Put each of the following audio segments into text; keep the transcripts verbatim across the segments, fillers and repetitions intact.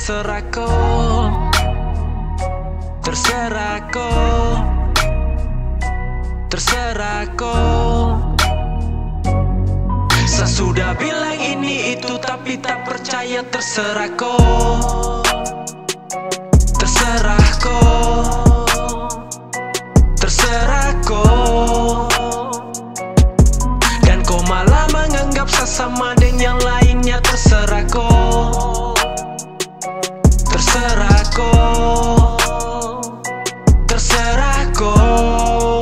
terserah kau, terserah kau, terserah kau. Saya sudah bilang ini itu tapi tak percaya, terserah kau, terserah kau, terserah kau. Dan kau malah menganggap saya sama dengan yang lainnya, terserah kau, terserah kau, terserah kau.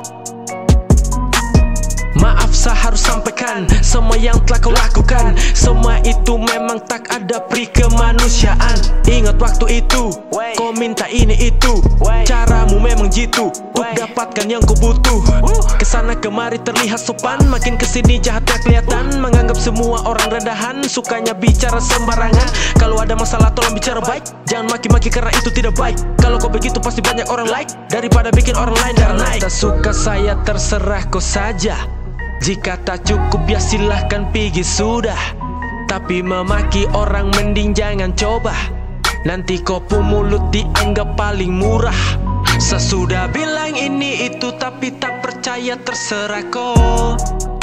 Maaf, saya harus sampaikan semua yang telah kau lakukan. Semua itu memang tak ada peri kemanusiaan. Ingat waktu itu kau minta ini itu, caramu memang jitu untuk dapatkan yang kau butuh. Kesana kemari terlihat sopan, makin kesini jahatnya kelihatan. Menganggap semua orang rendahan, sukanya bicara sembarangan. Kalau ada masalah tolong bicara baik, jangan maki-maki karena itu tidak baik. Kalau kau begitu pasti banyak orang like, daripada bikin orang lain darah naik. Tak suka saya terserah kau saja. Jika tak cukup ya silahkan pergi sudah. Tapi memaki orang mending jangan coba, nanti kau pun mulut dianggap paling murah. Saya sudah bilang ini itu tapi tak percaya, terserah kau,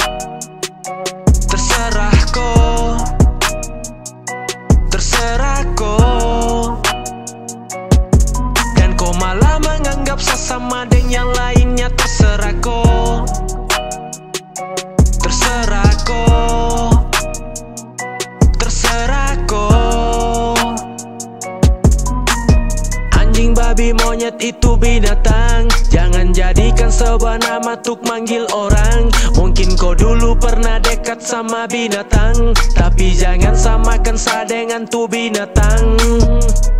terserah kau, terserah kau. Dan kau malah menganggap saya sama dengan yang lainnya, terserah kau, terserah kau, terserah kau. Anjing, babi, monyet itu binatang, jangan jadikan sebuah nama untuk manggil orang. Mungkin kau dulu pernah dekat sama binatang, tapi jangan samakan saya dengan tuh binatang.